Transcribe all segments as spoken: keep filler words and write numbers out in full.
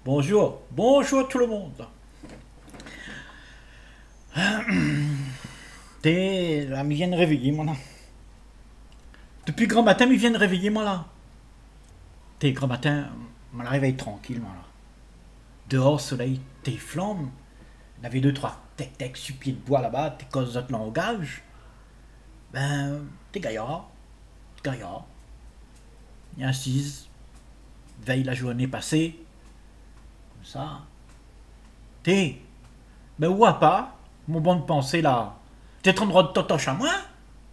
Bonjour, bonjour tout le monde. T'es là, ils viennent réveiller moi là. Depuis grand matin, ils viennent réveiller moi là. T'es grand matin, me la réveille tranquille moi là. Dehors, soleil, t'es flamme. Il y avait deux, trois tec tec sur pied de bois là-bas, t'es cause d'autres langage. Ben, t'es gaillard, gaillard. Il assise, veille la journée passée. Comme ça. T'es, ben où pas, mon bon de pensée là. T'es en droit de totoche à moi?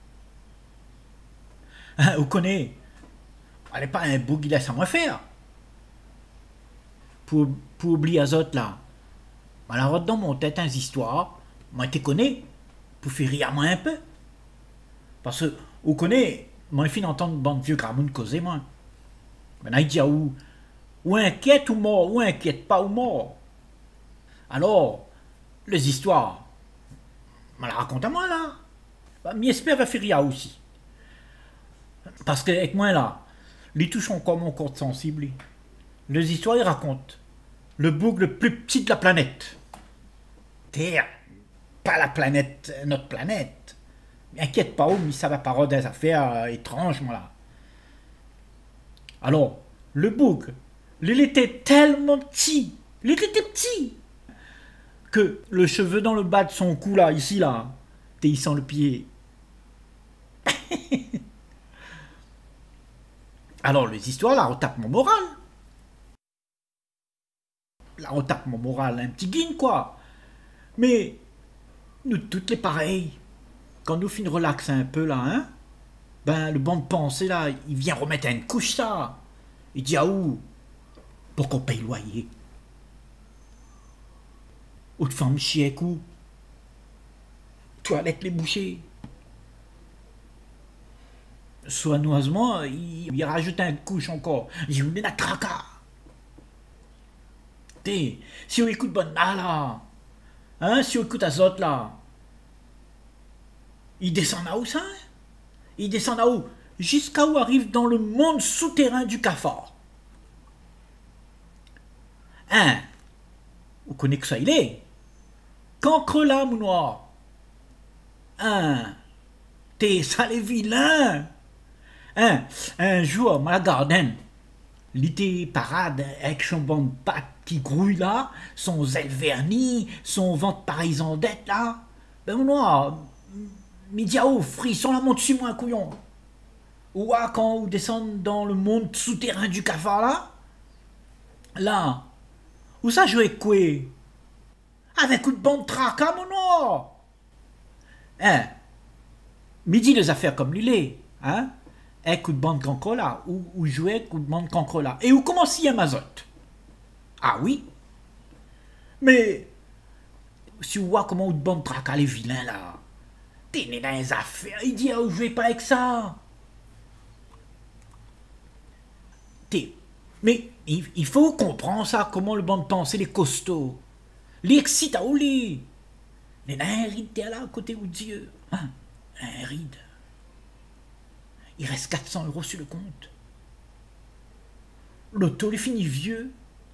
Vous connaissez, elle n'est pas un bout qui laisse à moi faire. Pour, pour oublier les autres là. Alors dans mon tête, un histoires, moi te connais, pour faire rire moi un peu. Parce que, vous connaissez, moi je finis d'entendre une bande de vieux gramoun causer moi. Maintenant il dit ou, ou inquiète ou mort, ou inquiète pas ou mort. Alors, les histoires, me la raconte à moi là. Bah, m'espère va faire rire aussi. Parce que avec moi là, les touchent encore mon corps sensible. Les histoires ils racontent le bouc le plus petit de la planète. Terre, pas la planète, notre planète. Mais inquiète pas, mais ça va pas des affaires euh, étranges, moi là. Alors, le bouc, il était tellement petit, il était petit, que le cheveu dans le bas de son cou là, ici là, t'es sans le pied. Alors, les histoires là retape mon moral. Là, retape mon moral, un petit guigne quoi. Mais, nous toutes les pareilles. Quand nous finissons relaxer un peu là, hein, ben le bon de pensée là, il vient remettre une couche ça. Il dit à où? Pour qu'on paye le loyer. Autre femme chier coup. Toilette les bouchées. Soigneusement, il, il rajoute une couche encore. J'ai eu la tracas. T'es, si on écoute bonne là, là, hein, si on écoute à autres là, il descend à où ça? Il descend à où? Jusqu'à où arrive dans le monde souterrain du cafard. Hein? Vous connaissez que ça il est? Cancre là, mon noir. Hein? T'es sale et vilain. Hein? Un jour, ma garden, il était parade avec son bon de pattes qui grouille là, son zèle verni, son ventre parisandette là. Ben mon noir, Midiao, frisson la monte sur moi, couillon. Ou ah, quand vous descendez dans le monde souterrain du cafard là, là, où ça jouait quoi? Avec une bande tracas, mon noir. Hein? Midi les affaires comme l'il est, hein? Un coup de bande cancre là, ou, ou jouer coup de bande cancre là. Et où commence y à mazotte? Ah oui? Mais, si vous voyez comment une bande tracas les vilains là, t'es né dans les affaires, il dit, oh, jouez pas avec ça. T'es, mais il, il faut comprendre ça, comment le bande pensée les costauds. Les excite à lit. Les nains rides t'es là à côté ou Dieu. Hein? Un ride. Il reste quatre cents euros sur le compte. L'auto, il finit vieux.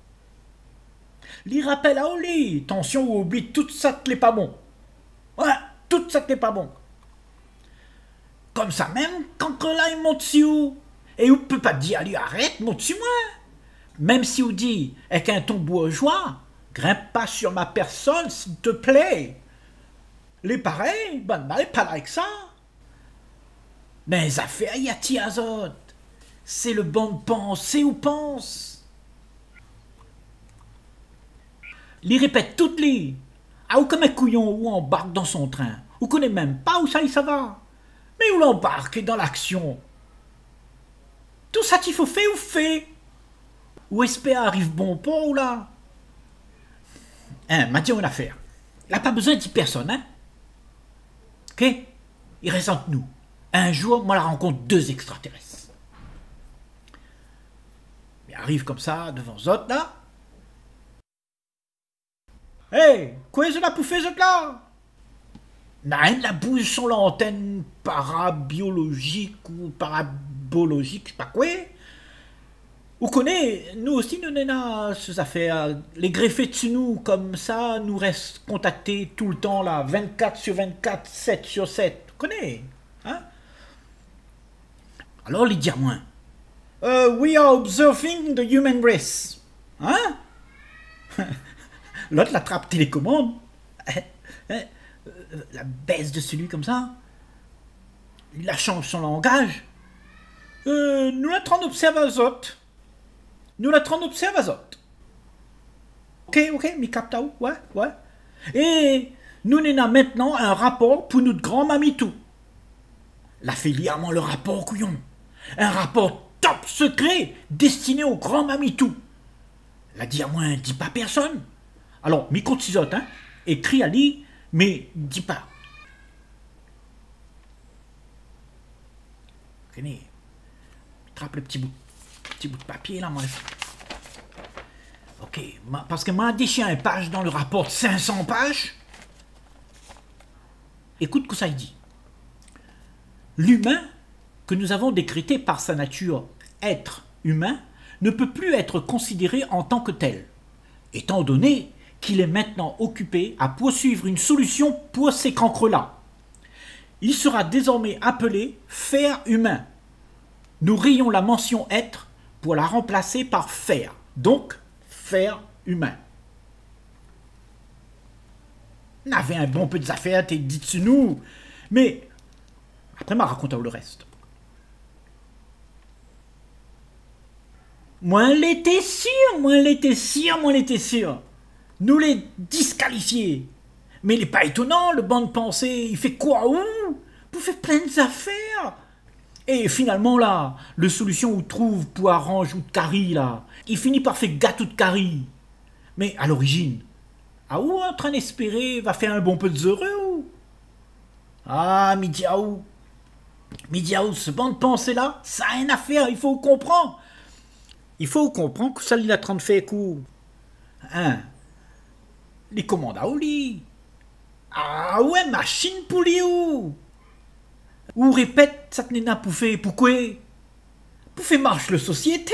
Il rappelle à Oli. Attention, ou oublie tout ça que n'est pas bon. Ouais, tout ça que n'est pas bon. Comme ça même, quand là, il monte sur vous. Et vous ne peut pas dire à lui, arrête, monte sur moi. Même si vous dit, avec un ton bourgeois, grimpe pas sur ma personne, s'il te plaît. Les pareils, ben, n'allez pas là avec ça. Dans les affaires, il y a Tiazot. C'est le bon de penser ou pense. Il répète toutes les. Ah, ou comme un couillon ou embarque dans son train. Ou connaît même pas où ça y ça va. Mais où l'embarque dans l'action. Tout ça qu'il faut faire ou fait. Ou espère arrive bon port ou là. Hein, m'a dit une affaire. Il n'a pas besoin d'y personne, hein. Ok? Il reste entre nous. Un jour, moi, la rencontre deux extraterrestres. Ils arrivent comme ça, devant eux autres, là. Hé, hey, quoi est-ce que là pour faire, eux là? N'a la bouche sur l'antenne parabiologique ou parabologique, je sais pas quoi. Vous connaissez, nous aussi, nous n'avons ces affaires. Les greffés dessus nous, comme ça, nous restent contactés tout le temps, là, vingt-quatre sur vingt-quatre, sept sur sept. Vous connaissez, hein? Alors, les dire moins. Uh, we are observing the human race. Hein? L'autre l'attrape télécommande. La baisse de celui comme ça. Il la change son langage. Euh, nous la train d'observer à autres. Nous la train d'observer à autres. Ok, ok, mi capta où? Ouais, ouais. Et nous n'avons maintenant un rapport pour notre grand mamitou. La fait lièrement le rapport couillon. Un rapport top secret destiné au grand mamitou. La dit à moi, dit pas personne. Alors, mi compte six autres, hein. Écrit à lui, mais dis pas. Tenez, trappe le petit bout, petit bout de papier là, moi. Ok, parce que moi, déchiré une page dans le rapport de cinq cents pages. Écoute ce que ça dit. L'humain que nous avons décrété par sa nature être humain ne peut plus être considéré en tant que tel, étant donné qu'il est maintenant occupé à poursuivre une solution pour ces cancres-là. Il sera désormais appelé faire humain. Nous rayons la mention être pour la remplacer par faire. Donc, faire humain. On avait un bon peu des affaires, t'es dit dessus nous. Mais, après, m'a raconté le reste. Moi, l'étais sûr, moi, l'étais sûr, moi, l'étais sûr. Nous les disqualifier. Mais il n'est pas étonnant, le banc de pensée, il fait quoi où? Vous faites plein d'affaires. Et finalement, là, le solution où trouve pour arranger ou de carie, là, il finit par faire gâteau de carie. Mais à l'origine, ah où en train d'espérer va faire un bon peu de heureux ou? Ah, Midiaou. Midiaou, ce banc de pensée là, ça a rien à faire, il faut comprendre. Il faut comprendre que ça il a train de faire coup. Hein? Les commandes à Oli. Ah ouais, machine pour lui ou? Ou répète, ça tenait n'a pour faire, pourquoi? Pour faire marche la société.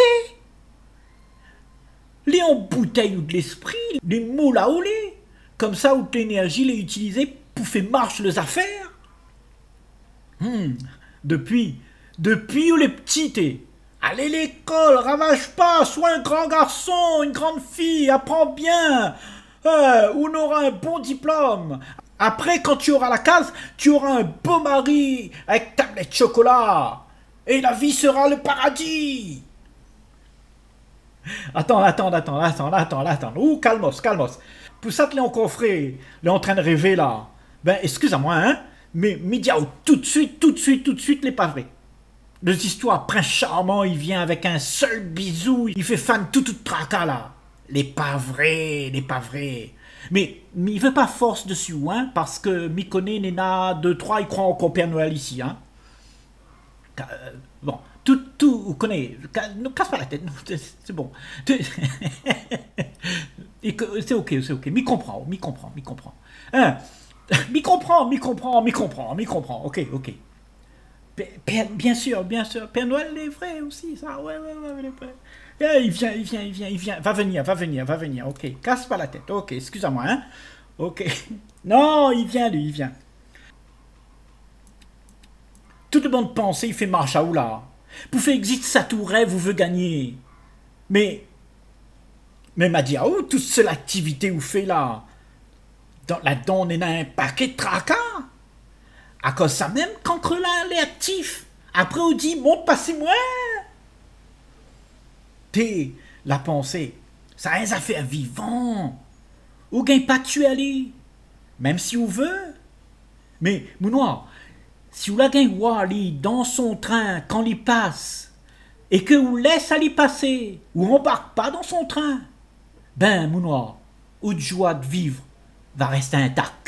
Les en bouteille ou de l'esprit, les mots là ou les. Comme ça, où l'énergie les utilisée pour faire marche les affaires. Hmm. Depuis, depuis où les petits t'es. Allez l'école, ravage pas, sois un grand garçon, une grande fille, apprends bien. Euh, on aura un bon diplôme. Après, quand tu auras la case, tu auras un beau mari avec tablette de chocolat. Et la vie sera le paradis. Attends, attends, attends, attends, attends, attends. Ouh, calmos, calmos. Pour ça, tu l'es encore frais. Tu es en train de rêver, là. Ben, excuse-moi, hein. Mais, Midiaou, tout de suite, tout de suite, tout de suite, n'est pas vrai. Les histoires, prince charmant, il vient avec un seul bisou, il fait fan tout, tout tracas, là. Les pas vrai, les pas vrai. Mais, mais il veut pas force dessus, hein, parce que m'y connaît, Néna, deux, trois, il croit encore Père Noël ici, hein. Euh, bon, tout, tout, vous connaissez, ne casse pas la tête, c'est bon. C'est ok, c'est ok, m'y comprend, m'y comprend, m'y comprend. Hein, m'y comprend, m'y comprend, m'y comprend, m'y comprend, ok, ok. Père, bien sûr, bien sûr, Père Noël est vrai aussi, ça, ouais, ouais, ouais, il est vrai. Eh, il vient, il vient, il vient, il vient, va venir, va venir, va venir, ok, casse pas la tête, ok, excuse-moi, hein, ok. Non, il vient, lui, il vient. Tout le monde pense, il fait marche à oula. Pour faire existe ça tout rêve, vous veut gagner. Mais, mais m'a dit, oh, toute cette activité vous fait là, là-dedans, on est dans un paquet de tracas. À cause ça même, quand là, elle est actif. Après, on dit, monte, passez-moi. T'es, la pensée, ça a un affaire vivant. Ou gagne pas tuer aller. Même si on veut. Mais, Mounoir, si vous la gagne aller dans son train quand il passe, et que vous laisse aller passer, ou embarque pas dans son train, ben, Mounoir, ou de joie de vivre, va rester intact.